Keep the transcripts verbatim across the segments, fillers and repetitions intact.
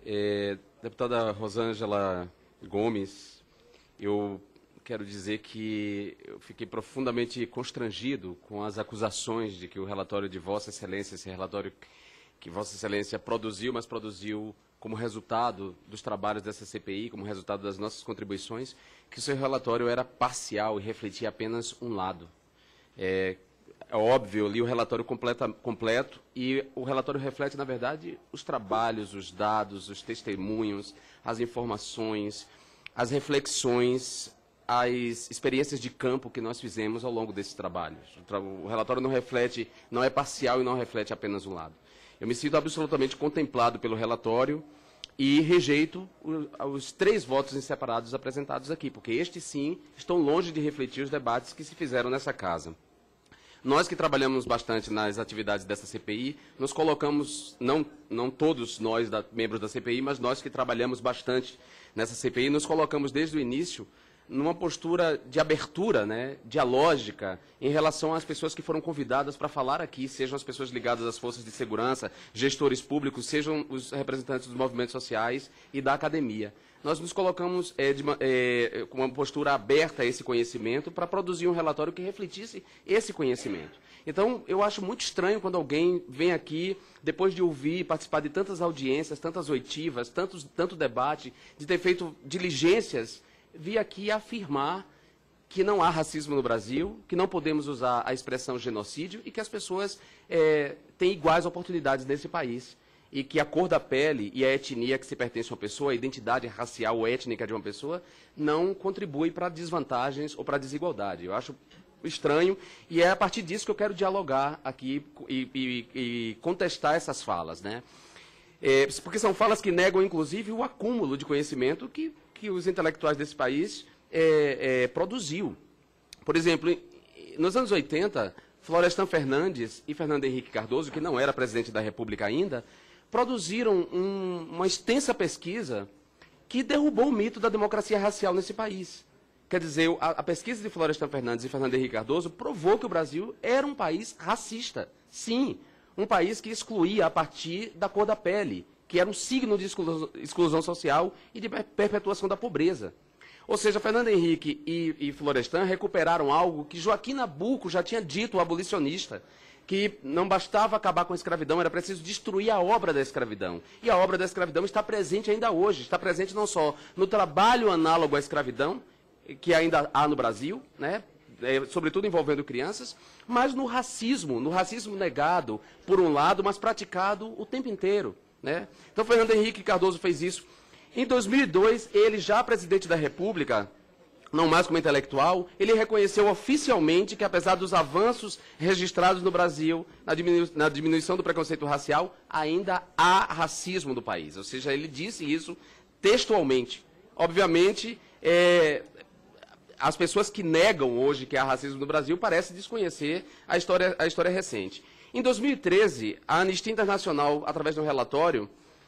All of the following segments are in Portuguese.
É, deputada Rosângela Gomes, eu quero dizer que eu fiquei profundamente constrangido com as acusações de que o relatório de Vossa Excelência, esse relatório que Vossa Excelência produziu, mas produziu como resultado dos trabalhos dessa C P I, como resultado das nossas contribuições, que o seu relatório era parcial e refletia apenas um lado. É, é óbvio, eu li o relatório completa, completo e o relatório reflete, na verdade, os trabalhos, os dados, os testemunhos, as informações, as reflexões, as experiências de campo que nós fizemos ao longo desses trabalhos. O relatório não reflete, não é parcial e não reflete apenas um lado. Eu me sinto absolutamente contemplado pelo relatório e rejeito os três votos em separados apresentados aqui, porque estes, sim, estão longe de refletir os debates que se fizeram nessa casa. Nós que trabalhamos bastante nas atividades dessa C P I, nos colocamos, não, não todos nós, da, membros da C P I, mas nós que trabalhamos bastante nessa C P I, nos colocamos desde o início numa postura de abertura, né, dialógica, em relação às pessoas que foram convidadas para falar aqui, sejam as pessoas ligadas às forças de segurança, gestores públicos, sejam os representantes dos movimentos sociais e da academia. Nós nos colocamos é, de, é, com uma postura aberta a esse conhecimento para produzir um relatório que refletisse esse conhecimento. Então, eu acho muito estranho quando alguém vem aqui, depois de ouvir, participar de tantas audiências, tantas oitivas, tantos, tanto debate, de ter feito diligências, vir aqui afirmar que não há racismo no Brasil, que não podemos usar a expressão genocídio e que as pessoas é, têm iguais oportunidades nesse país. E que a cor da pele e a etnia que se pertence a uma pessoa, a identidade racial ou étnica de uma pessoa, não contribui para desvantagens ou para desigualdade. Eu acho estranho e é a partir disso que eu quero dialogar aqui e, e, e contestar essas falas, né? É, porque são falas que negam, inclusive, o acúmulo de conhecimento que, que os intelectuais desse país é, é, produziu. Por exemplo, nos anos oitenta, Florestan Fernandes e Fernando Henrique Cardoso, que não era presidente da República ainda, produziram um, uma extensa pesquisa que derrubou o mito da democracia racial nesse país. Quer dizer, a, a pesquisa de Florestan Fernandes e Fernando Henrique Cardoso provou que o Brasil era um país racista. Sim, um país que excluía a partir da cor da pele, que era um signo de exclusão, exclusão social e de perpetuação da pobreza. Ou seja, Fernando Henrique e, e Florestan recuperaram algo que Joaquim Nabuco já tinha dito, o abolicionista, que não bastava acabar com a escravidão, era preciso destruir a obra da escravidão. E a obra da escravidão está presente ainda hoje, está presente não só no trabalho análogo à escravidão, que ainda há no Brasil, né, é, sobretudo envolvendo crianças, mas no racismo, no racismo negado, por um lado, mas praticado o tempo inteiro, né? Então, Fernando Henrique Cardoso fez isso. Em dois mil e dois, ele, já presidente da República, não mais como intelectual, ele reconheceu oficialmente que, apesar dos avanços registrados no Brasil, na, diminu na diminuição do preconceito racial, ainda há racismo no país. Ou seja, ele disse isso textualmente. Obviamente, é, as pessoas que negam hoje que há racismo no Brasil parecem desconhecer a história, a história recente. Em dois mil e treze, a Anistia Internacional, através de um relatório,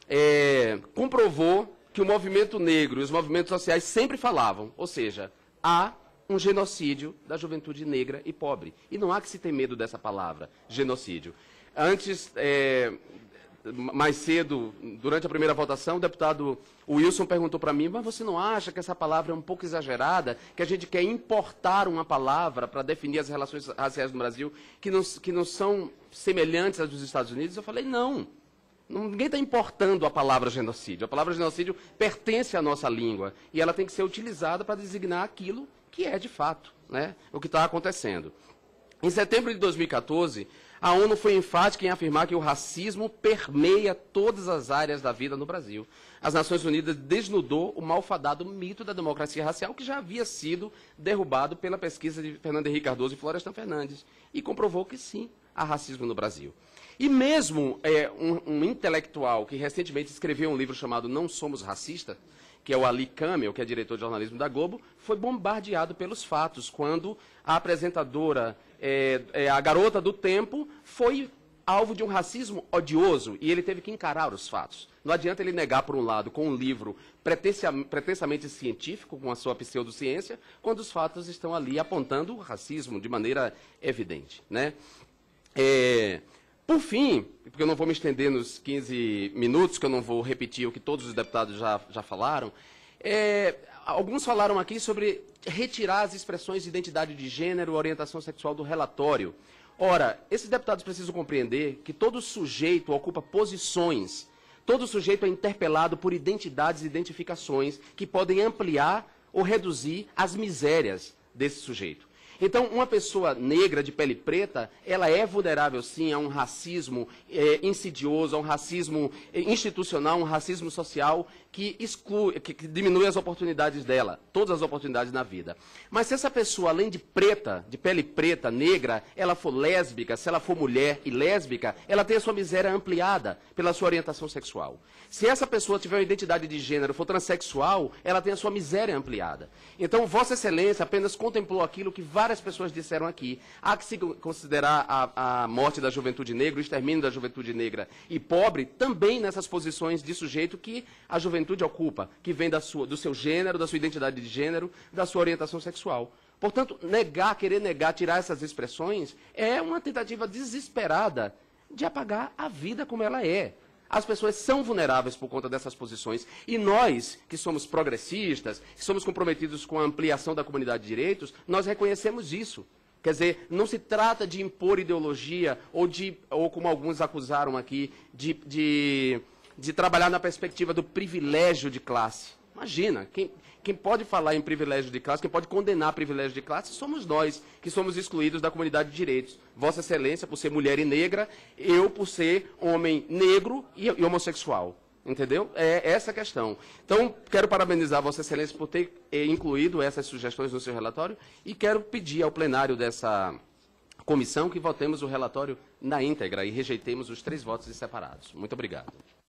é, comprovou que o movimento negro e os movimentos sociais sempre falavam, ou seja, há um genocídio da juventude negra e pobre. E não há que se ter medo dessa palavra, genocídio. Antes, é, mais cedo, durante a primeira votação, o deputado Wilson perguntou para mim, mas você não acha que essa palavra é um pouco exagerada, que a gente quer importar uma palavra para definir as relações raciais no Brasil que não, que não são semelhantes às dos Estados Unidos? Eu falei, não. Ninguém está importando a palavra genocídio. A palavra genocídio pertence à nossa língua e ela tem que ser utilizada para designar aquilo que é de fato, né, o que está acontecendo. Em setembro de dois mil e quatorze, a ONU foi enfática em afirmar que o racismo permeia todas as áreas da vida no Brasil. As Nações Unidas desnudou o malfadado mito da democracia racial que já havia sido derrubado pela pesquisa de Fernando Henrique Cardoso e Florestan Fernandes e comprovou que sim, há racismo no Brasil. E mesmo é, um, um intelectual que recentemente escreveu um livro chamado Não Somos Racistas, que é o Ali Kamel, que é diretor de jornalismo da Globo, foi bombardeado pelos fatos, quando a apresentadora, é, é, a garota do Tempo, foi alvo de um racismo odioso, e ele teve que encarar os fatos. Não adianta ele negar, por um lado, com um livro pretensamente científico, com a sua pseudociência, quando os fatos estão ali apontando o racismo de maneira evidente, né? É, Por fim, porque eu não vou me estender nos quinze minutos, que eu não vou repetir o que todos os deputados já, já falaram, é, alguns falaram aqui sobre retirar as expressões de identidade de gênero, orientação sexual do relatório. Ora, esses deputados precisam compreender que todo sujeito ocupa posições, todo sujeito é interpelado por identidades e identificações que podem ampliar ou reduzir as misérias desse sujeito. Então, uma pessoa negra de pele preta, ela é vulnerável, sim, a um racismo é, insidioso, a um racismo institucional, um racismo social que exclui, que, que diminui as oportunidades dela, todas as oportunidades na vida. Mas se essa pessoa, além de preta, de pele preta, negra, ela for lésbica, se ela for mulher e lésbica, ela tem a sua miséria ampliada pela sua orientação sexual. Se essa pessoa tiver uma identidade de gênero, for transexual, ela tem a sua miséria ampliada. Então, Vossa Excelência apenas contemplou aquilo que várias pessoas disseram aqui. Há que se considerar a, a morte da juventude negra, o extermínio da juventude negra e pobre, também nessas posições de sujeito que a juventude ocupa, que vem da sua, do seu gênero, da sua identidade de gênero, da sua orientação sexual. Portanto, negar, querer negar, tirar essas expressões, é uma tentativa desesperada de apagar a vida como ela é. As pessoas são vulneráveis por conta dessas posições. E nós, que somos progressistas, que somos comprometidos com a ampliação da comunidade de direitos, nós reconhecemos isso. Quer dizer, não se trata de impor ideologia ou, de, ou como alguns acusaram aqui, de, de, de trabalhar na perspectiva do privilégio de classe. Imagina, quem, quem pode falar em privilégio de classe, quem pode condenar privilégio de classe, somos nós, que somos excluídos da comunidade de direitos. Vossa Excelência, por ser mulher e negra, eu por ser homem negro e, e homossexual. Entendeu? É essa a questão. Então, quero parabenizar Vossa Excelência por ter eh, incluído essas sugestões no seu relatório e quero pedir ao plenário dessa comissão que votemos o relatório na íntegra e rejeitemos os três votos separados. Muito obrigado.